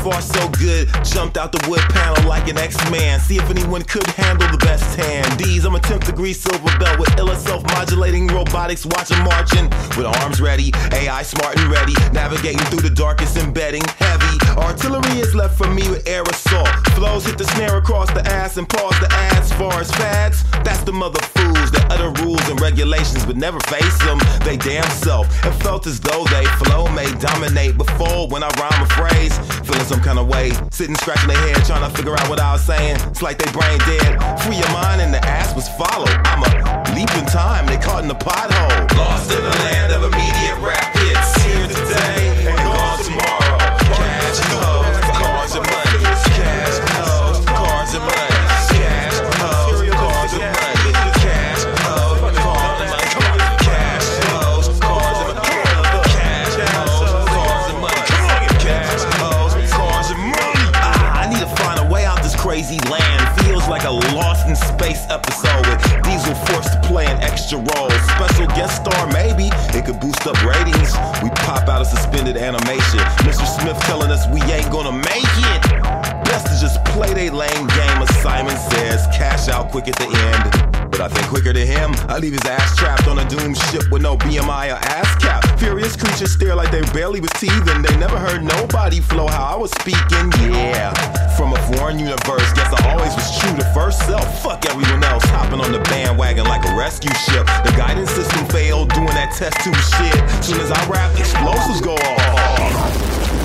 far so good, jumped out the wood panel like an X-Man. See if anyone could handle the best hand. D's, I'm a 10th degree silver belt with illa self-modulating robotics. Watch 'em marching with arms ready, AI smart and ready, navigating through the darkest embedding. Heavy artillery is left for me with air assault. Flows hit the snare across the ass and pause the ads. Far as fads, that's the mother fools that utter rules and regulations but never face them. They damn self. It felt as though they flow may dominate before when I rhyme a phrase. Feeling some kind of way, sitting scratching their head trying to figure out what I was saying. It's like they brain dead. Free your mind and the ass was followed. I'm a leap in time, they caught in the pothole. Lost in the land of immediate rap hits. Here today and gone tomorrow. Cash hoes, cars and money. Cash hoes, cars and money. Cash hoes, cars and money. Cash hoes, cars and money. Cash hoes, cars and money. Cash hoes, cars and money. Cash hoes, cars and money. I need to find a way out this crazy land. Feels like a Lost in Space episode with Diesel forced to play an extra role. Special guest star, maybe it could boost up ratings. We pop out a suspended animation. Mr. Smith telling us we ain't gonna make it. Best to just play they lame game, as Simon says. Cash out quick at the end. But I think quicker to him, I leave his ass trapped on a doomed ship with no BMI or ass cap. Furious creatures stare like they barely was teething. They never heard nobody flow how I was speaking. Yeah, from a foreign universe, guess I always was true to first self. Fuck everyone else, hopping on the bandwagon like a rescue ship. The guidance system failed, doing that test tube shit. Soon as I rap, explosives go off.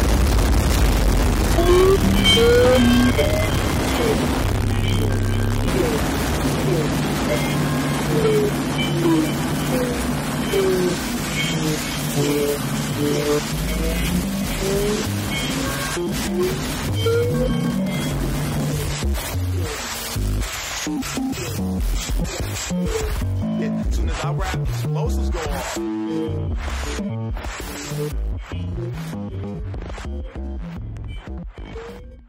As soon as I rap, explosives go off.